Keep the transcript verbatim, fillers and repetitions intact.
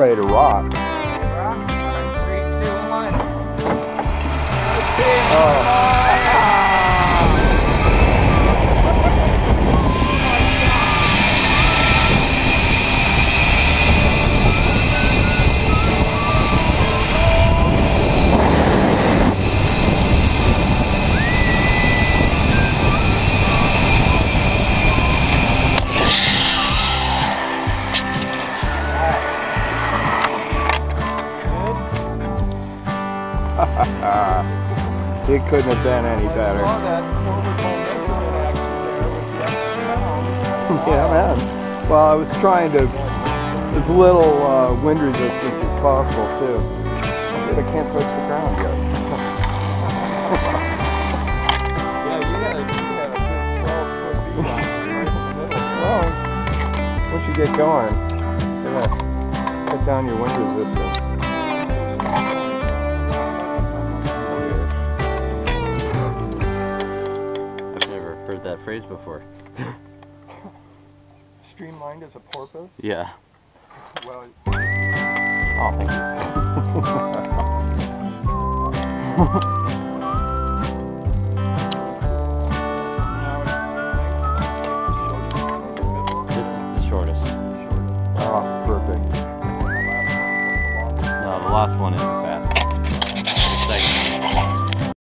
ready to rock. Rock? Three, two, one. Oh. It couldn't have been any better. I saw that forward momentum in action there with the extra pound. Yeah, man. Well, I was trying to as little uh, wind resistance as possible too. But I can't touch the ground yet. Yeah, you had a, you had a good twelve foot beam right in the middle. Well, once you get going, you gotta cut down your wind resistance. That phrase before. Streamlined as a porpoise? Yeah. Well, Oh, thank you.